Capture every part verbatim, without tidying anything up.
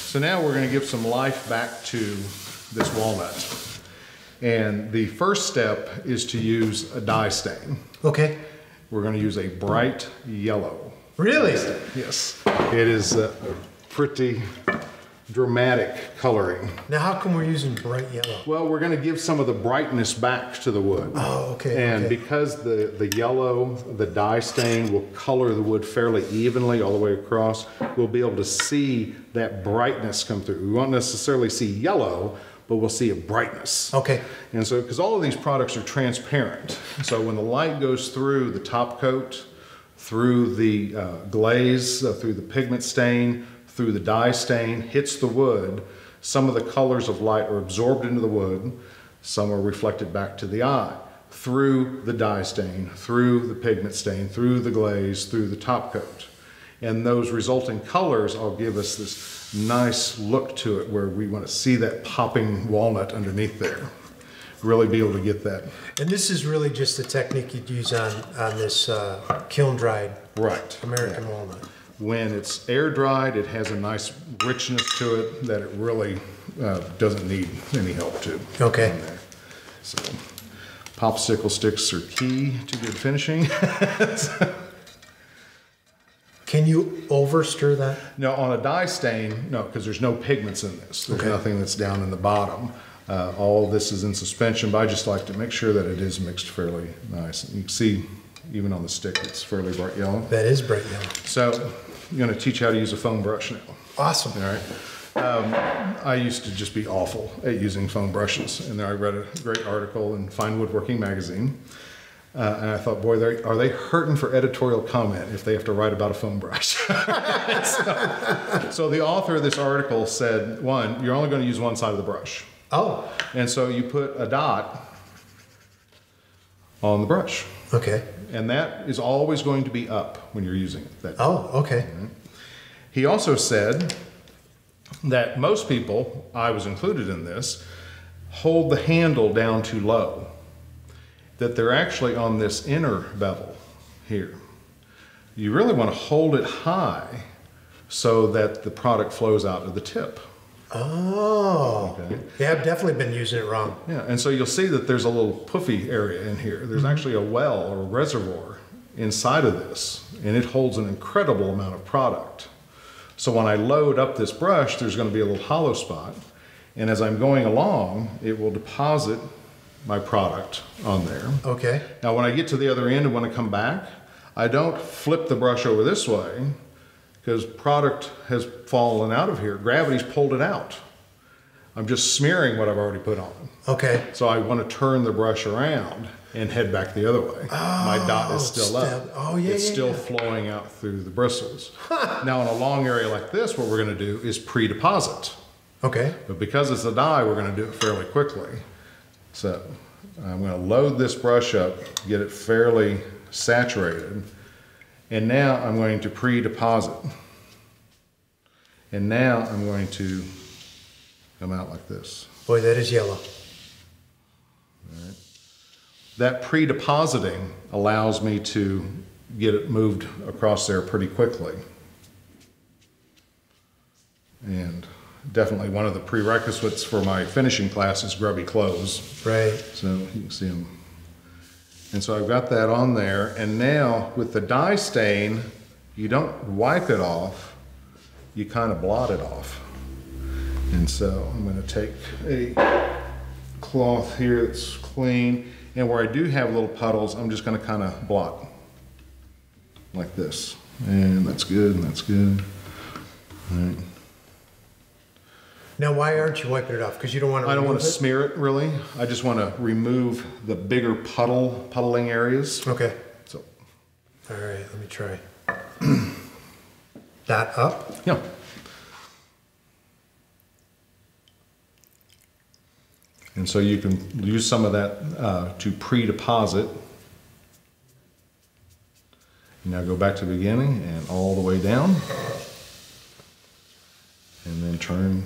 So now we're going to give some life back to this walnut. And the first step is to use a dye stain. Okay. We're going to use a bright yellow. Really? Yes. It is a pretty dramatic coloring. Now, how come we're using bright yellow? Well, we're going to give some of the brightness back to the wood. Oh, okay. And okay. because the, the yellow, the dye stain will color the wood fairly evenly all the way across, we'll be able to see that brightness come through. We won't necessarily see yellow, but we'll see a brightness. Okay. And so, because all of these products are transparent, so when the light goes through the top coat, through the uh, glaze, uh, through the pigment stain, through the dye stain, hits the wood, some of the colors of light are absorbed into the wood, some are reflected back to the eye, through the dye stain, through the pigment stain, through the glaze, through the top coat. And those resulting colors all give us this nice look to it where we want to see that popping walnut underneath there. Really be able to get that. And this is really just the technique you'd use on, on this uh, kiln dried right. American yeah. walnut. When it's air dried, it has a nice richness to it that it really uh, doesn't need any help to. Okay. So popsicle sticks are key to good finishing. So, can you over stir that? no, on a dye stain, no, because there's no pigments in this. There's okay. nothing that's down in the bottom. Uh, all this is in suspension, but I just like to make sure that it is mixed fairly nice. And you can see, even on the stick, it's fairly bright yellow. That is bright yellow. So I'm going to teach you how to use a foam brush now. Awesome. All right. Um, I used to just be awful at using foam brushes, and then I read a great article in Fine Woodworking magazine, uh, and I thought, boy, are they hurting for editorial comment if they have to write about a foam brush? so, so the author of this article said, one, you're only going to use one side of the brush. Oh. And so you put a dot on the brush. Okay. And that is always going to be up when you're using it. That oh, okay. He also said that most people, I was included in this, hold the handle down too low. That they're actually on this inner bevel here. You really want to hold it high so that the product flows out to the tip. Oh, okay. Yeah, I've definitely been using it wrong. Yeah, and so you'll see that there's a little puffy area in here. There's mm-hmm. actually a well or a reservoir inside of this, and it holds an incredible amount of product. So when I load up this brush, there's going to be a little hollow spot, and as I'm going along, it will deposit my product on there. Okay. Now when I get to the other end and want to come back, I don't flip the brush over this way, because product has fallen out of here. Gravity's pulled it out. I'm just smearing what I've already put on. Okay. So I want to turn the brush around and head back the other way. Oh, my dot is still up. Oh, yeah, It's yeah, still yeah. flowing out through the bristles. Now in a long area like this, what we're going to do is pre-deposit. Okay. But because it's a dye, we're going to do it fairly quickly. So I'm going to load this brush up, get it fairly saturated. And now I'm going to pre-deposit. And now I'm going to come out like this. Boy, that is yellow. All right. That pre-depositing allows me to get it moved across there pretty quickly. And definitely one of the prerequisites for my finishing class is grubby clothes. Right. So you can see them. And so I've got that on there, and now with the dye stain, you don't wipe it off, you kind of blot it off. And so I'm going to take a cloth here that's clean, and where I do have little puddles, I'm just going to kind of blot like this. And that's good, and that's good. All right. Now, why aren't you wiping it off? Because you don't want to I don't want to it? smear it, really. I just want to remove the bigger puddle, puddling areas. Okay. So. All right, let me try. That up? Yeah. And so you can use some of that uh, to pre-deposit. Now go back to the beginning and all the way down. And then turn.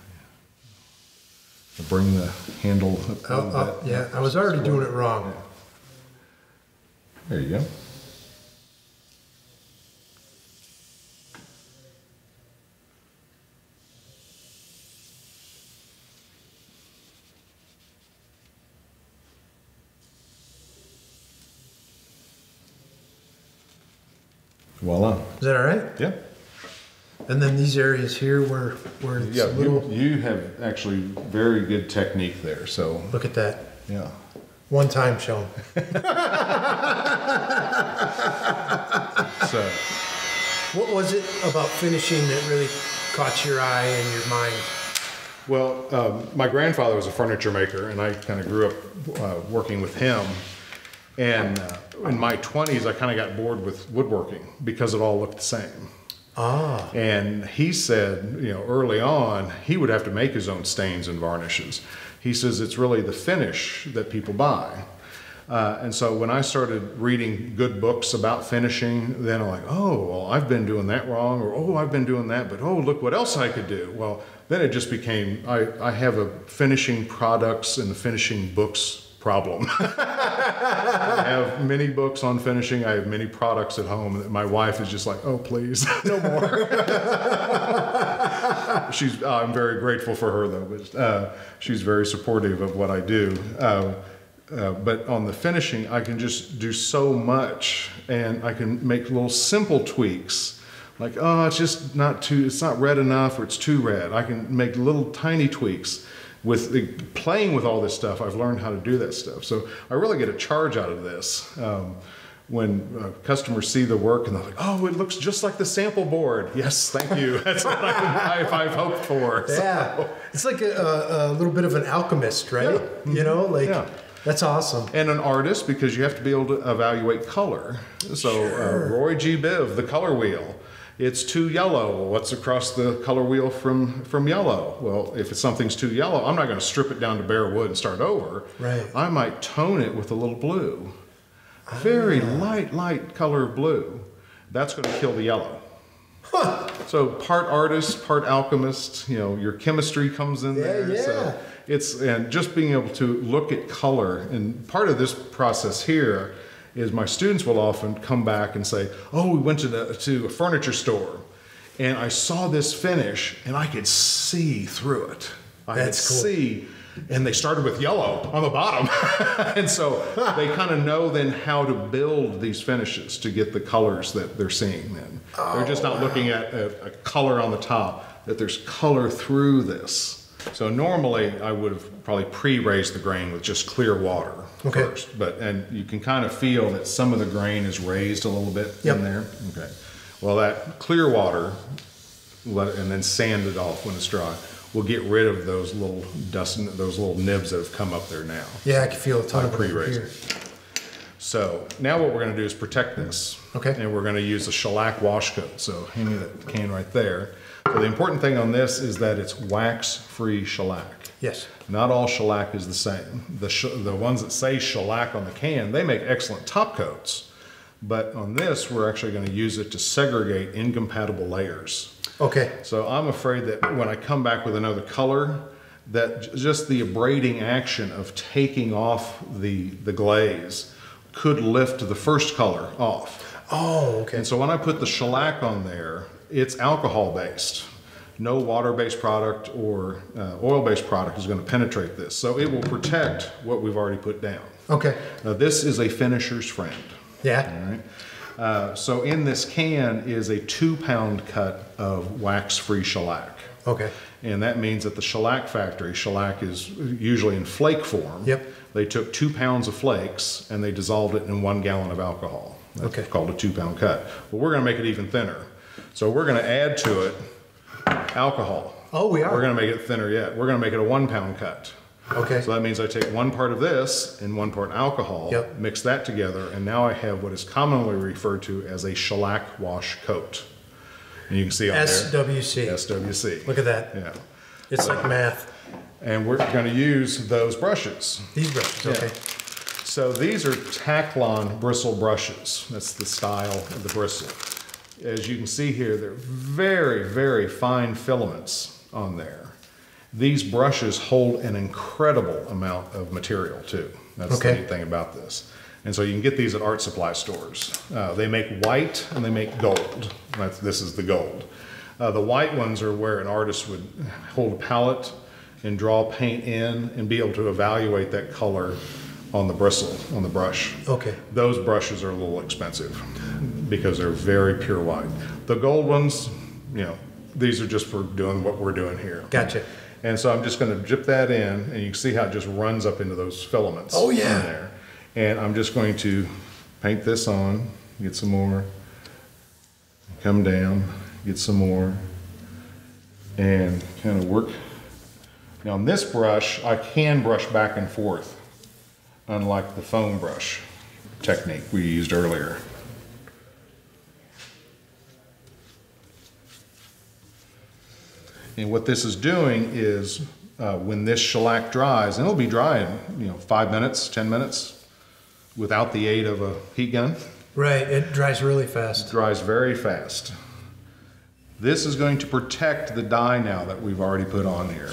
Bring the handle up. Oh, oh, yeah, I was already doing it wrong. There you go. Voila. Is that all right? Yeah. And then these areas here where, where it's Yeah, a little... you, you have actually very good technique there, so. Look at that. Yeah. One time, Sean. So. What was it about finishing that really caught your eye and your mind? Well, um, my grandfather was a furniture maker, and I kind of grew up uh, working with him. And uh, in my twenties, I kind of got bored with woodworking because it all looked the same. Ah. And he said, you know, early on, he would have to make his own stains and varnishes. He says it's really the finish that people buy. Uh, and so when I started reading good books about finishing, then I'm like, oh, well, I've been doing that wrong, or oh, I've been doing that, but oh, look what else I could do. Well, then it just became, I, I have a finishing products and the finishing books problem. I have many books on finishing. I have many products at home. My wife is just like, oh, please, no more. she's, uh, I'm very grateful for her, though, but uh, she's very supportive of what I do. Uh, uh, but on the finishing, I can just do so much, and I can make little simple tweaks. Like, oh, it's just not too, it's not red enough, or it's too red. I can make little tiny tweaks. With the, playing with all this stuff, I've learned how to do that stuff. So I really get a charge out of this. Um, when uh, customers see the work and they're like, oh, it looks just like the sample board. Yes, thank you. That's what I, I've, I've hoped for. Yeah. So. It's like a, a little bit of an alchemist, right? Yeah. You know, like, yeah. That's awesome. And an artist, because you have to be able to evaluate color. So sure. uh, Roy G. Biv, the color wheel. It's too yellow. Well, what's across the color wheel from, from yellow? Well, if it's, something's too yellow, I'm not going to strip it down to bare wood and start over. Right. I might tone it with a little blue. Ah. Very light, light color of blue. That's going to kill the yellow. Huh. So part artist, part alchemist, you know, your chemistry comes in yeah, there. Yeah. So it's, and just being able to look at color, and part of this process here is my students will often come back and say, oh, we went to, the, to a furniture store and I saw this finish and I could see through it. I That's could cool. see, and they started with yellow on the bottom. And so they kind of know then how to build these finishes to get the colors that they're seeing then. Oh, they're just not wow. looking at a, a color on the top, that there's color through this. So normally I would have probably pre-raised the grain with just clear water okay. first, but and you can kind of feel that some of the grain is raised a little bit yep. in there. Okay. Well, that clear water, let it, and then sand it off when it's dry, will get rid of those little dust, those little nibs that have come up there now. Yeah, I can feel a ton of pre-raising. So now what we're going to do is protect this. Okay. And we're going to use a shellac wash coat. So hand me that can right there. So the important thing on this is that it's wax-free shellac. Yes. Not all shellac is the same. The, sh the ones that say shellac on the can, they make excellent top coats. But on this, we're actually going to use it to segregate incompatible layers. Okay. So I'm afraid that when I come back with another color, that just the abrading action of taking off the, the glaze could lift the first color off. Oh, okay. And so when I put the shellac on there, it's alcohol-based. No water-based product or uh, oil-based product is going to penetrate this. So it will protect what we've already put down. Okay. Now this is a finisher's friend. Yeah. All right. Uh, so in this can is a two-pound cut of wax-free shellac. Okay. And that means that the shellac factory, shellac is usually in flake form. Yep. They took two pounds of flakes and they dissolved it in one gallon of alcohol. That's okay. called a two-pound cut. Well, we're going to make it even thinner. So we're going to add to it alcohol. Oh, we are? We're going to make it thinner yet. We're going to make it a one-pound cut. Okay. So that means I take one part of this and one part alcohol, yep. mix that together, and now I have what is commonly referred to as a shellac wash coat. And you can see on S W C. there. S W C. Look at that. Yeah. It's like math. And we're going to use those brushes. These brushes, yeah. okay. So these are Taclon bristle brushes. That's the style of the bristle. As you can see here, they're very, very fine filaments on there. These brushes hold an incredible amount of material too. That's okay. the neat thing about this. And so you can get these at art supply stores. Uh, they make white and they make gold. That's, this is the gold. Uh, the white ones are where an artist would hold a palette and draw paint in and be able to evaluate that color on the bristle, on the brush. Okay. Those brushes are a little expensive because they're very pure white. The gold ones, you know, these are just for doing what we're doing here. Gotcha. And so I'm just going to dip that in, and you can see how it just runs up into those filaments. Oh yeah. In there. And I'm just going to paint this on, get some more, come down, get some more, and kind of work. Now on this brush, I can brush back and forth, unlike the foam brush technique we used earlier. And what this is doing is, uh, when this shellac dries, and it'll be dry in, you know, five minutes, ten minutes, without the aid of a heat gun. Right, it dries really fast. It dries very fast. This is going to protect the dye now that we've already put on here.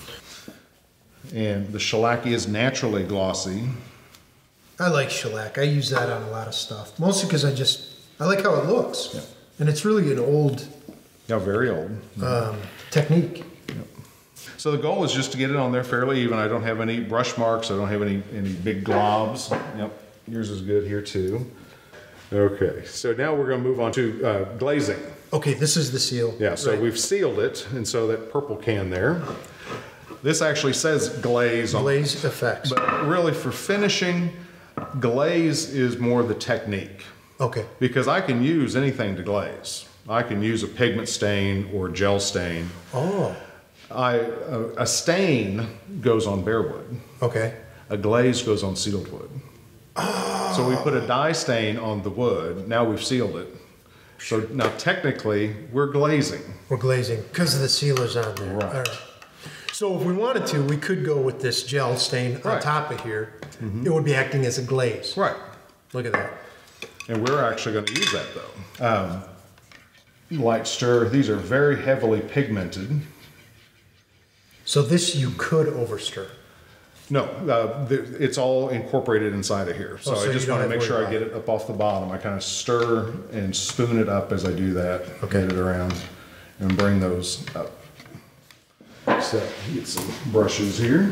And the shellac is naturally glossy. I like shellac. I use that on a lot of stuff. Mostly because I just, I like how it looks. Yeah. And it's really an old... Yeah, very old. Um, technique. Yep. So the goal is just to get it on there fairly even. I don't have any brush marks. I don't have any, any big globs. Yep, yours is good here too. Okay, so now we're going to move on to uh, glazing. Okay, this is the seal. Yeah, so right. we've sealed it, and so that purple can there. This actually says glaze on it. Glaze effects. But really for finishing, glaze is more the technique. Okay. Because I can use anything to glaze. I can use a pigment stain or gel stain. Oh. I, a, a stain goes on bare wood. Okay. A glaze goes on sealed wood. Oh. So we put a dye stain on the wood. Now we've sealed it. So now technically we're glazing. We're glazing because of the sealers on there. Right. All right. So if we wanted to, we could go with this gel stain on right. top of here. Mm-hmm. It would be acting as a glaze. Right. Look at that. And we're actually going to use that though. Um, light stir. These are very heavily pigmented. So this you could overstir. No, uh, it's all incorporated inside of here. So, oh, so I just want to make sure I get it up off the bottom. I kind of stir and spoon it up as I do that. Okay. Get it around and bring those up. So get some brushes here.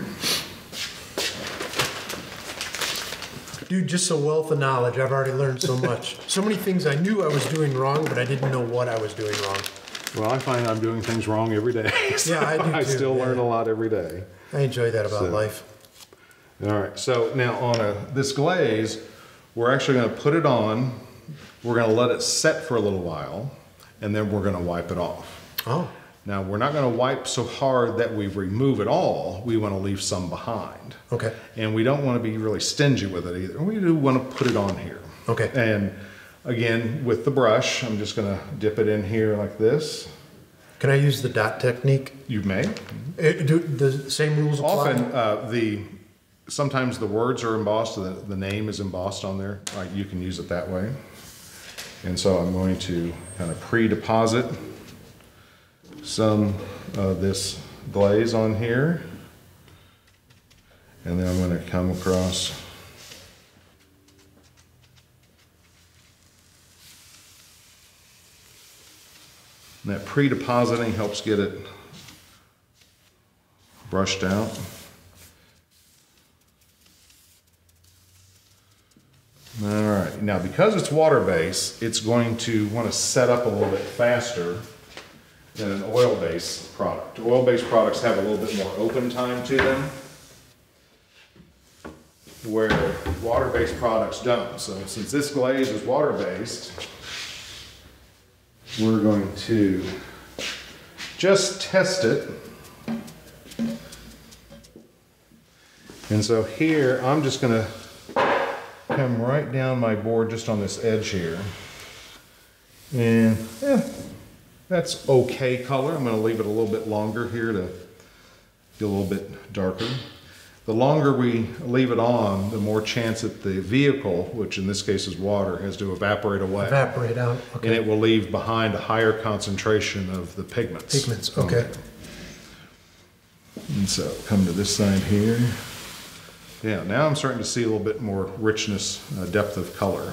Dude, just a wealth of knowledge. I've already learned so much. So many things I knew I was doing wrong, but I didn't know what I was doing wrong. Well, I find I'm doing things wrong every day. So yeah, I do too. I still yeah. learn a lot every day. I enjoy that about so, life. All right, so now on a, this glaze, we're actually going to put it on. We're going to let it set for a little while, and then we're going to wipe it off. Oh. Now, we're not going to wipe so hard that we remove it all. We want to leave some behind. Okay. And we don't want to be really stingy with it either. We do want to put it on here. Okay. And again, with the brush, I'm just going to dip it in here like this. Can I use the dot technique? You may. It, do the same rules apply? Often, uh, the sometimes the words are embossed, the, the name is embossed on there. Like you can use it that way. And so I'm going to kind of pre-deposit some of this glaze on here. And then I'm going to come across and that pre-depositing helps get it brushed out. All right, now because it's water-based, it's going to want to set up a little bit faster than an oil-based product. Oil-based products have a little bit more open time to them, where water-based products don't. So since this glaze is water-based, we're going to just test it. And so here, I'm just going to come right down my board just on this edge here. And yeah, that's okay color. I'm going to leave it a little bit longer here to get a little bit darker. The longer we leave it on, the more chance that the vehicle, which in this case is water, has to evaporate away. Evaporate out, okay. And it will leave behind a higher concentration of the pigments. Pigments, okay. And so come to this side here. Yeah, now I'm starting to see a little bit more richness, uh, depth of color.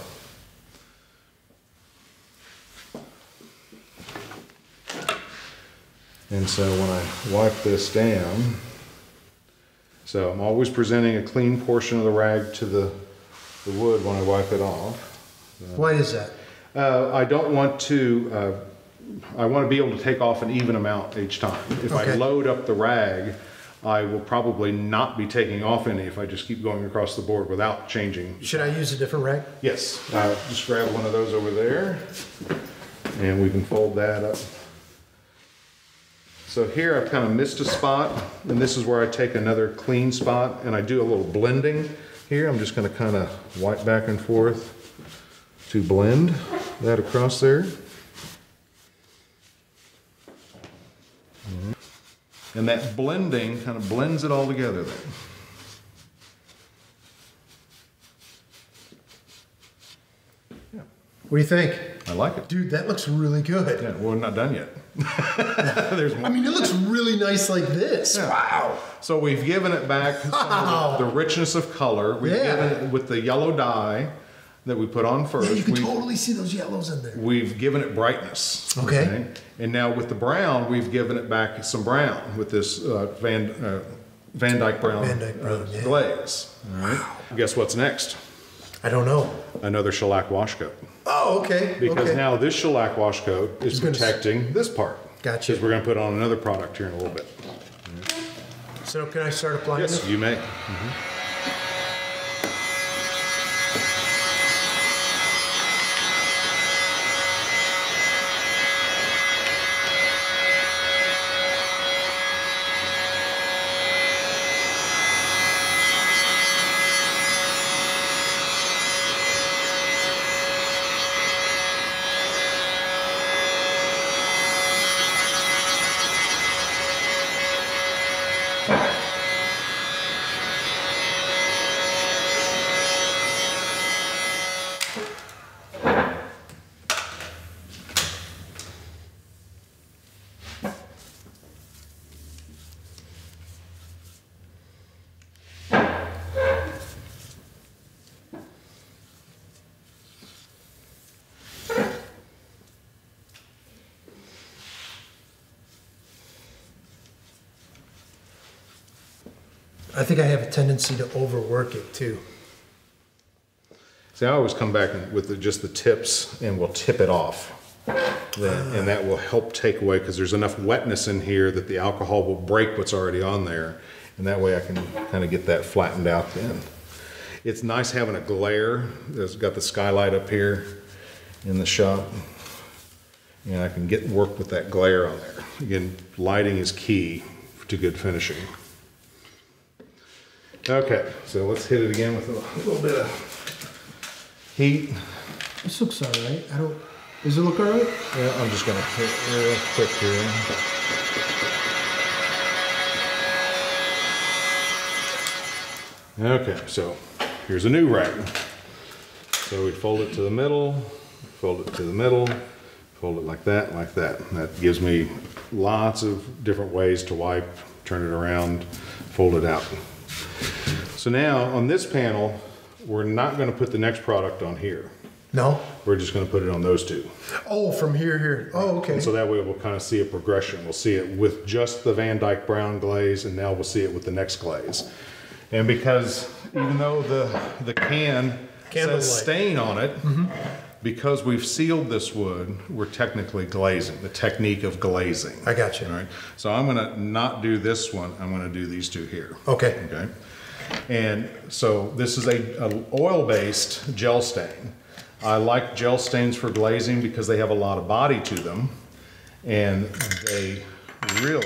And so when I wipe this down, so I'm always presenting a clean portion of the rag to the, the wood when I wipe it off. Why is that? Uh, I don't want to, uh, I want to be able to take off an even amount each time. If Okay. I load up the rag, I will probably not be taking off any if I just keep going across the board without changing. Should I use a different rag? Yes, uh, just grab one of those over there and we can fold that up. So here I've kind of missed a spot, and this is where I take another clean spot and I do a little blending here. I'm just going to kind of wipe back and forth to blend that across there. And that blending kind of blends it all together then. Yeah. What do you think? I like it. Dude, that looks really good. Yeah, well, we're not done yet. There's more. I mean, it looks really nice like this. Yeah. Wow. So we've given it back some of the, the richness of color. We've Yeah. given it with the yellow dye that we put on first. Yeah, you can we've, totally see those yellows in there. we've given it brightness. Okay. And now with the brown, we've given it back some brown with this uh, Van, uh, Van Dyke brown, Van Dyke brown, uh, yeah. glaze. All right. Wow. Guess what's next? I don't know. Another shellac wash coat. Oh, okay. Because okay. now this shellac wash coat is gonna s- protecting this part. Gotcha. Because we're going to put on another product here in a little bit. So can I start applying Yes, this? you may. Mhm. I think I have a tendency to overwork it too. See, I always come back with the, just the tips and we'll tip it off. Then, and that will help take away, because there's enough wetness in here that the alcohol will break what's already on there. And that way I can kind of get that flattened out then. It's nice having a glare. It's got the skylight up here in the shop. And I can get work with that glare on there. Again, lighting is key to good finishing. Okay, so let's hit it again with a little bit of heat. This looks all right. I don't. Does it look all right? Yeah, I'm just gonna hit it real quick here. Okay, so here's a new rag. So we fold it to the middle, fold it to the middle, fold it like that, like that. And that gives me lots of different ways to wipe, turn it around, fold it out. So now on this panel, we're not going to put the next product on here. No. We're just going to put it on those two. Oh, from here, here. Oh, okay. And so that way we'll kind of see a progression. We'll see it with just the Van Dyke brown glaze, and now we'll see it with the next glaze. And because even though the, the can Candle says light. stain on it, Mm-hmm. because we've sealed this wood, we're technically glazing, the technique of glazing. I got you. All right. So I'm going to not do this one. I'm going to do these two here. Okay. Okay. And so this is a, a oil-based gel stain. I like gel stains for glazing because they have a lot of body to them, and they really,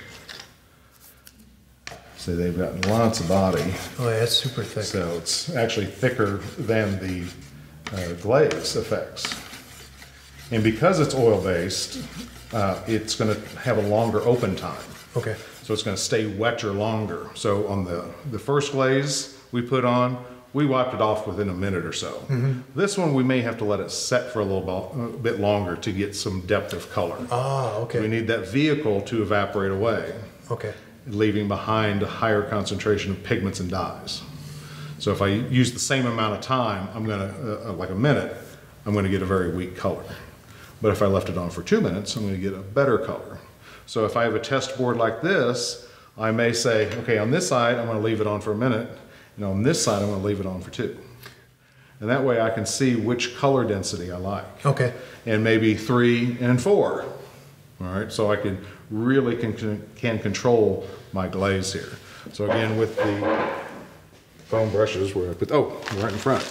so they've got lots of body. Oh, yeah, that's super thick. So it's actually thicker than the uh, glaze effects. And because it's oil-based, uh, it's going to have a longer open time. Okay. So it's going to stay wetter longer. So on the, the first glaze we put on, we wiped it off within a minute or so. Mm-hmm. This one we may have to let it set for a little bo- a bit longer to get some depth of color. Ah, okay. We need that vehicle to evaporate away, Okay. leaving behind a higher concentration of pigments and dyes. So if I use the same amount of time, I'm going to, uh, like a minute, I'm going to get a very weak color. But if I left it on for two minutes, I'm going to get a better color. So if I have a test board like this, I may say, okay, on this side, I'm going to leave it on for a minute, and on this side, I'm going to leave it on for two. And that way I can see which color density I like. Okay. And maybe three and four. All right, so I can really can, can control my glaze here. So again, with the foam brushes, where I put, oh, right in front.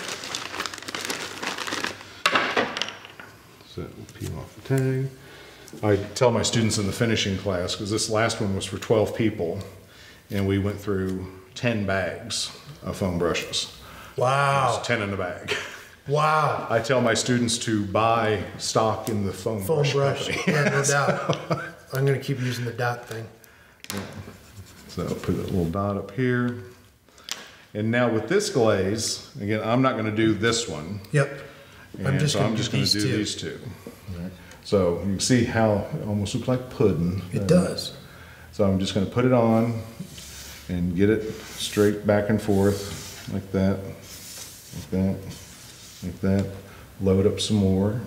So peel off the tag. I tell my students in the finishing class, because this last one was for twelve people, and we went through ten bags of foam brushes. Wow. There's ten in the bag. Wow. I tell my students to buy stock in the foam, Foam brush. brush. Yeah, no doubt. I'm going to keep using the dot thing. Yeah. So I'll put a little dot up here. And now with this glaze, again, I'm not going to do this one. Yep. And I'm just so going I'm to just do going these to do two. these two. Right. So you can see how it almost looks like pudding. It Uh, does. So I'm just going to put it on and get it straight back and forth like that, like that, like that. Load up some more.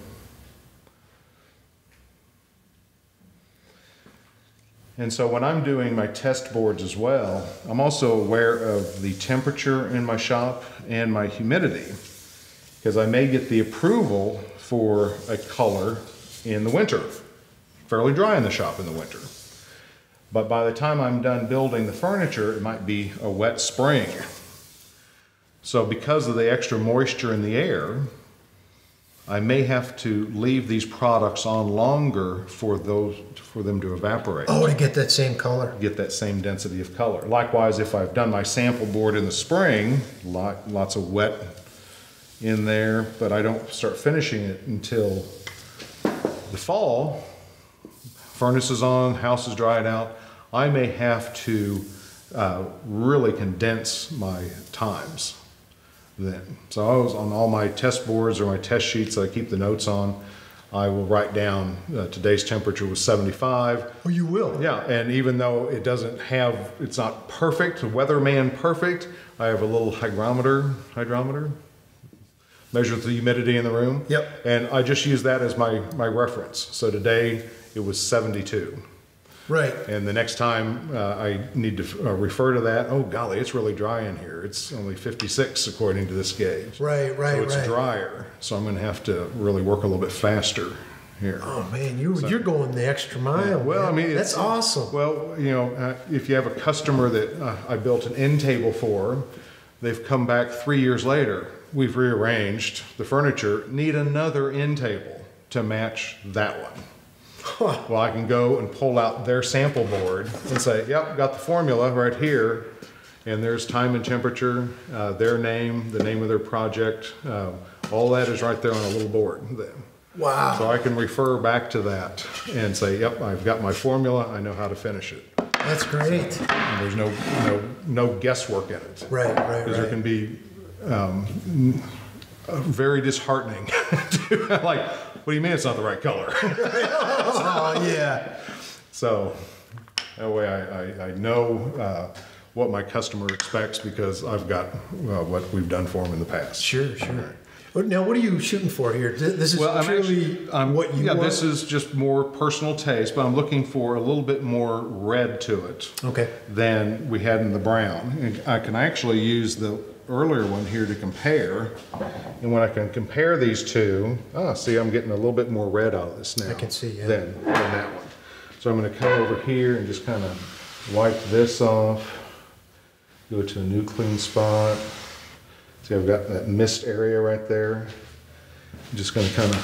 And so when I'm doing my test boards as well, I'm also aware of the temperature in my shop and my humidity, because I may get the approval for a color in the winter, fairly dry in the shop in the winter. But by the time I'm done building the furniture, it might be a wet spring. So because of the extra moisture in the air, I may have to leave these products on longer for those for them to evaporate. Oh, to get that same color. Get that same density of color. Likewise, if I've done my sample board in the spring, lot, lots of wet in there, but I don't start finishing it until the fall, furnace is on, house is dried out, I may have to uh, really condense my times then. So I was on all my test boards or my test sheets that I keep the notes on, I will write down uh, today's temperature was seventy-five. Oh, you will? Yeah, and even though it doesn't have, it's not perfect, weatherman perfect, I have a little hygrometer, hydrometer, measures the humidity in the room. Yep. And I just use that as my, my reference. So today it was seventy-two. Right. And the next time uh, I need to uh, refer to that, oh golly, it's really dry in here. It's only fifty-six according to this gauge. Right, right, So it's right. drier. So I'm going to have to really work a little bit faster here. Oh man, you So- you're going the extra mile. Yeah, well, man. I mean, that's it's, awesome. Well, you know, uh, if you have a customer that uh, I built an end table for, they've come back three years later. We've rearranged the furniture, need another end table to match that one. Huh. Well, I can go and pull out their sample board and say, yep, got the formula right here. And there's time and temperature, uh, their name, the name of their project. Uh, all that is right there on a little board then. Wow. So I can refer back to that and say, yep, I've got my formula. I know how to finish it. That's great. And there's no, no, no guesswork in it. Right, right, Because there right. can be um, uh, very disheartening. to, like, what do you mean it's not the right color? Oh yeah. So that way I, I, I know uh, what my customer expects because I've got uh, what we've done for them in the past. Sure, sure. But now, what are you shooting for here? Th- This is Well, I'm truly actually, I'm, what you yeah, want. this is just more personal taste, but I'm looking for a little bit more red to it Okay. than we had in the brown. And I can actually use the earlier one here to compare. And when I can compare these two, ah, see, I'm getting a little bit more red out of this now. I can see, yeah. Than, than that one. So I'm going to come over here and just kind of wipe this off. Go to a new clean spot. See, I've got that mist area right there. I'm just going to kind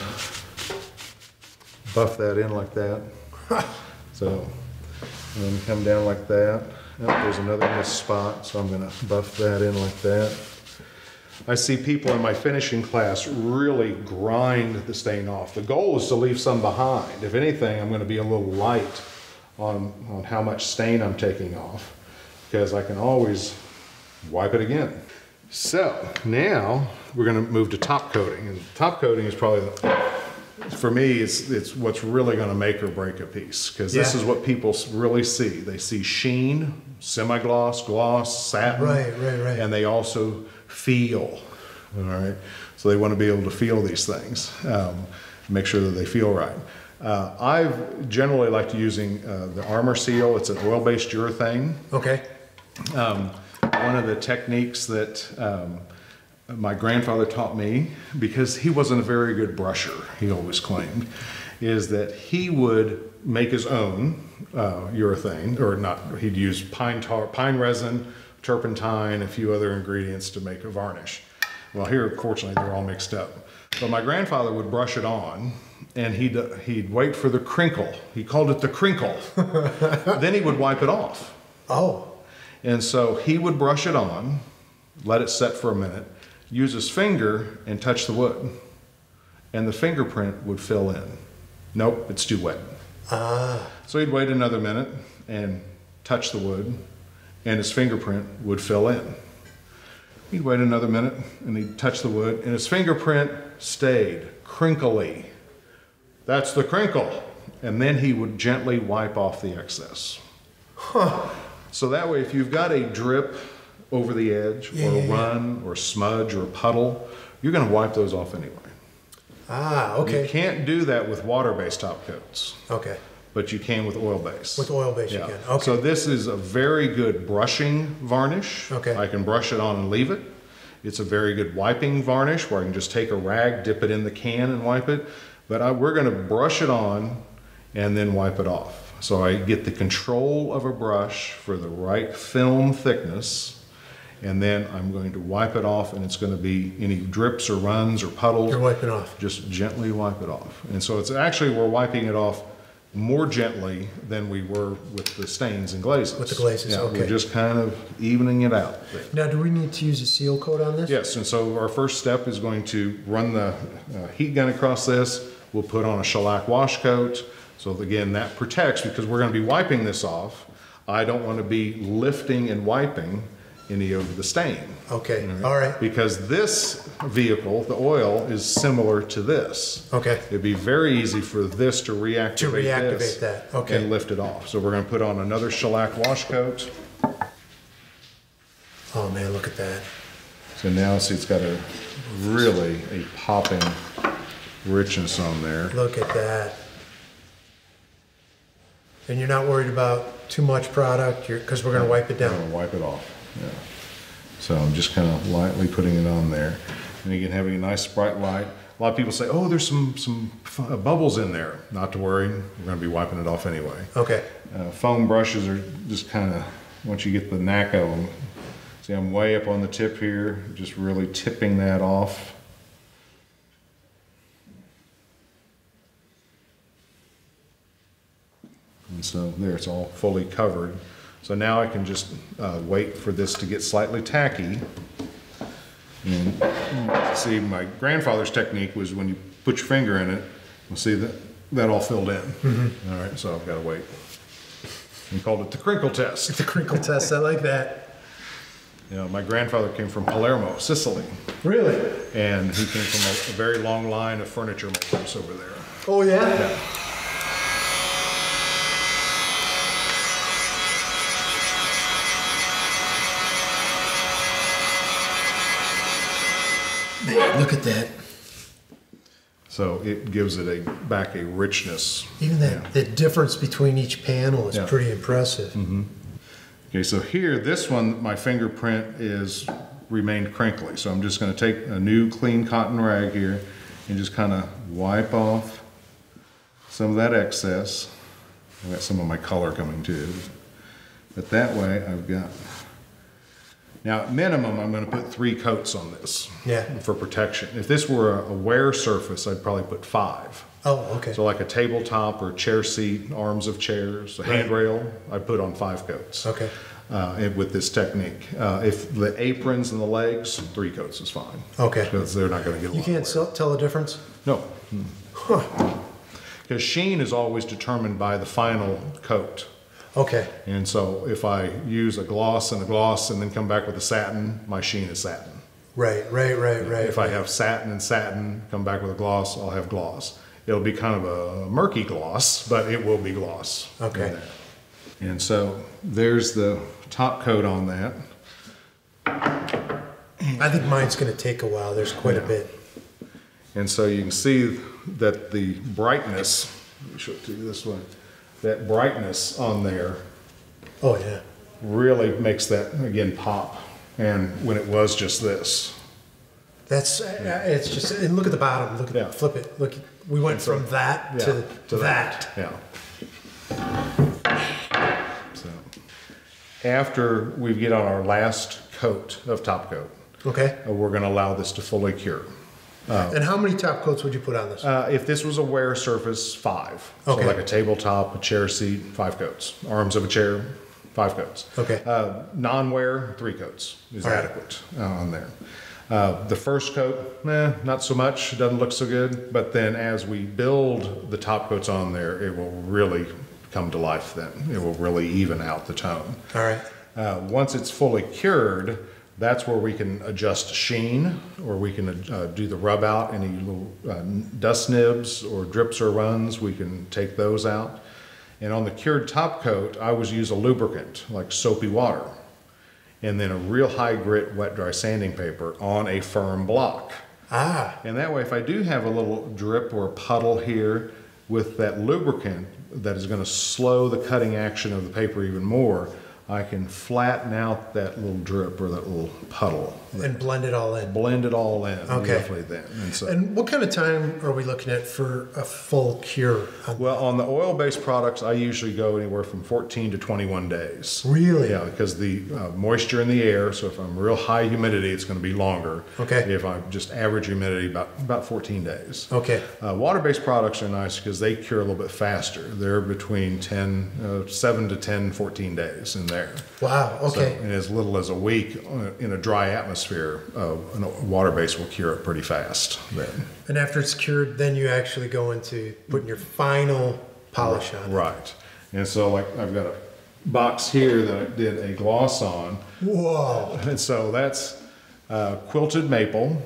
of buff that in like that. So, and then come down like that. Oh, there's another mist spot, so I'm going to buff that in like that. I see people in my finishing class really grind the stain off. The goal is to leave some behind. If anything, I'm going to be a little light on, on how much stain I'm taking off, because I can always wipe it again. So now we're going to move to top coating, and top coating is probably the, for me it's it's what's really going to make or break a piece, because this Yeah. is what people really see. They see sheen, semi-gloss, gloss, satin, Right, right, right. and they also feel. All right, so they want to be able to feel these things, um, make sure that they feel right. Uh, I've generally liked using uh, the Armor Seal. It's an oil-based urethane. Okay. Um, one of the techniques that um, my grandfather taught me, because he wasn't a very good brusher, he always claimed, is that he would make his own uh, urethane, or not, he'd use pine tar, pine resin, turpentine, a few other ingredients to make a varnish. Well, here, unfortunately, they're all mixed up. But my grandfather would brush it on, and he'd, uh, he'd wait for the crinkle. He called it the crinkle. Then he would wipe it off. Oh. And so he would brush it on, let it set for a minute, use his finger and touch the wood, and the fingerprint would fill in. Nope, it's too wet. Ah. So he'd wait another minute and touch the wood, and his fingerprint would fill in. He'd wait another minute and he'd touch the wood, and his fingerprint stayed crinkly. That's the crinkle. And then he would gently wipe off the excess. Huh. So that way, if you've got a drip over the edge, yeah, or a yeah, run, yeah. or a smudge, or a puddle, you're going to wipe those off anyway. Ah, okay. You can't do that with water-based top coats. Okay. But you can with oil-based. With oil-based yeah. you can. Okay. So this is a very good brushing varnish. Okay. I can brush it on and leave it. It's a very good wiping varnish where I can just take a rag, dip it in the can and wipe it. But I, we're going to brush it on and then wipe it off. So I get the control of a brush for the right film thickness, and then I'm going to wipe it off, and it's going to be any drips or runs or puddles. You're wiping off. Just gently wipe it off. And so it's actually, we're wiping it off more gently than we were with the stains and glazes. With the glazes, yeah, okay. We're just kind of evening it out there. Now, do we need to use a seal coat on this? Yes, and so our first step is going to run the uh, heat gun across this. We'll put on a shellac wash coat. So again, that protects, because we're going to be wiping this off. I don't want to be lifting and wiping any of the stain. Okay, All right? all right. Because this vehicle, the oil, is similar to this. Okay. It'd be very easy for this to reactivate, To reactivate this that, okay. and lift it off. So we're going to put on another shellac wash coat. Oh man, look at that. So now see, it's got a really a popping richness on there. Look at that. And you're not worried about too much product, because we're going to wipe it I'm down. going to wipe it off. Yeah. So I'm just kind of lightly putting it on there. And again, having a nice bright light. A lot of people say, oh, there's some, some uh, bubbles in there. Not to worry, we're going to be wiping it off anyway. Okay. Uh, foam brushes are just kind of, once you get the knack of them, see I'm way up on the tip here, just really tipping that off. And so there, it's all fully covered. So now I can just uh, wait for this to get slightly tacky. And see, my grandfather's technique was when you put your finger in it, you'll see that that all filled in. Mm-hmm. All right, so I've got to wait. He called it the crinkle test. The crinkle test, I like that. You know, my grandfather came from Palermo, Sicily. Really? And he came from a, a very long line of furniture makers over there. Oh yeah? Yeah. Man, look at that. So it gives it a back a richness. Even that, Yeah. the difference between each panel is Yeah. pretty impressive. Mm-hmm. Okay, so here, this one, my fingerprint is remained crinkly. So I'm just going to take a new clean cotton rag here and just kind of wipe off some of that excess. I've got some of my color coming too. But that way I've got, now at minimum I'm going to put three coats on this. Yeah. For protection. If this were a wear surface, I'd probably put five. Oh, okay. So like a tabletop or chair seat, arms of chairs, a Right. handrail, I put on five coats. Okay. Uh, and with this technique. Uh, if the aprons and the legs, three coats is fine. Okay. Because they're not going to get a You lot can't of wear. so- tell the difference? No. Huh. Because sheen is always determined by the final coat. Okay. And so if I use a gloss and a gloss and then come back with a satin, my sheen is satin. Right, right, right, right. If I have satin and satin, come back with a gloss, I'll have gloss. It'll be kind of a murky gloss, but it will be gloss. Okay. in there. And so there's the top coat on that. I think mine's going to take a while. There's quite Yeah. a bit. And so you can see that the brightness, let me show it to you this way, that brightness on there Oh, yeah. really makes that, again, pop. And when it was just this. That's, uh, it's just, and look at the bottom, look at, Yeah. flip it, look, we went So- from that Yeah, to, to that. Yeah. So, after we get on our last coat of top coat, Okay. uh, we're going to allow this to fully cure. And how many top coats would you put on this? Uh, if this was a wear surface, five. Okay. So like a tabletop, a chair seat, five coats. Arms of a chair, five coats. Okay. Uh, non-wear, three coats is All right. adequate uh, on there. Uh, the first coat, eh, not so much. It doesn't look so good. But then as we build the top coats on there, it will really come to life then. It will really even out the tone. All right. Uh, once it's fully cured, that's where we can adjust sheen, or we can uh, do the rub out. Any little uh, dust nibs or drips or runs, we can take those out. And on the cured top coat, I always use a lubricant, like soapy water, and then a real high grit wet dry sanding paper on a firm block. Ah, And that way, if I do have a little drip or puddle here with that lubricant that is going to slow the cutting action of the paper even more, I can flatten out that little drip or that little puddle. and blend it all in. Blend it all in Okay. beautifully then. And so, And what kind of time are we looking at for a full cure? on- well, on the oil-based products, I usually go anywhere from fourteen to twenty-one days. Really? Yeah, because the uh, moisture in the air, so if I'm real high humidity, it's going to be longer. Okay. If I'm just average humidity, about, about fourteen days. Okay. Uh, water-based products are nice because they cure a little bit faster. They're between ten, uh, seven to ten, fourteen days in there. Wow, So, okay. in as little as a week uh, in a dry atmosphere, uh, a water base will cure it pretty fast then. And after it's cured, then you actually go into putting your final polish on it. Right. And so like I've got a box here that I did a gloss on. Whoa, And so that's uh, quilted maple,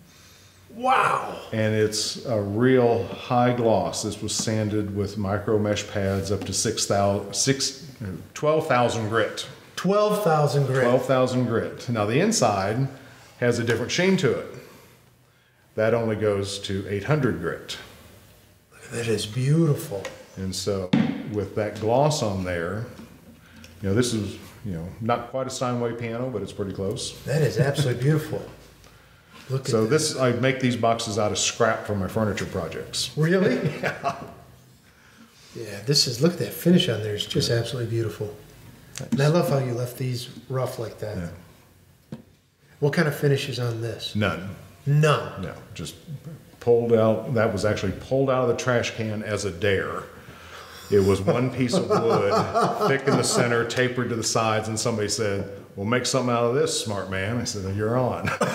wow. and it's a real high gloss. This was sanded with micro mesh pads up to six thousand, six, twelve thousand grit. twelve thousand grit. twelve thousand grit. Now the inside has a different sheen to it. That only goes to eight hundred grit. That is beautiful. And so with that gloss on there, you know, this is, you know, not quite a Steinway piano, but it's pretty close. That is absolutely beautiful. Look So at this, I make these boxes out of scrap for my furniture projects. Really? Yeah. Yeah, this is, look at that finish on there. It's just absolutely beautiful. And I love how you left these rough like that. Yeah. What kind of finish is on this? None. None. No, just pulled out. That was actually pulled out of the trash can as a dare. It was one piece of wood, thick in the center, tapered to the sides, and somebody said, "We'll make something out of this, smart man." I said, "You're on." So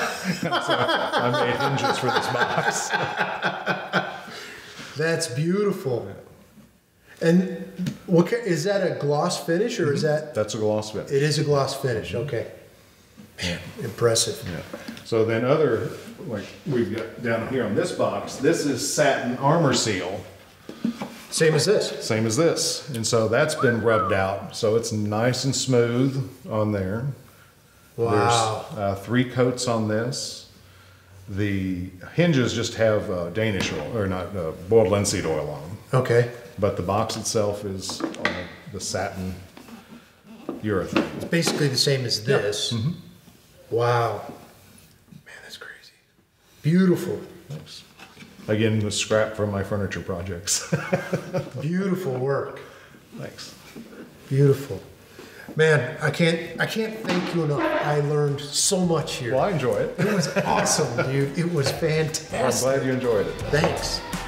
I made hinges for this box. That's beautiful. And what ca- is that a gloss finish or is that? That's a gloss finish. It is a gloss finish. Okay. Yeah. Impressive. Yeah. So then other, like we've got down here on this box, this is satin armor seal, Same as this. same as this. And so that's been rubbed out. So it's nice and smooth on there. Wow. There's uh, three coats on this. The hinges just have uh, Danish oil, or not, uh, boiled linseed oil on them. Okay. But the box itself is uh, the satin urethane. It's basically the same as this. Mm-hmm. Wow. Man, that's crazy. Beautiful. Thanks. Again, the scrap from my furniture projects. Beautiful work. Thanks. Beautiful. Man, I can't I can't thank you enough. I learned so much here. Well, I enjoy it. It was awesome, dude. It was I'm fantastic. glad you enjoyed it. Thanks.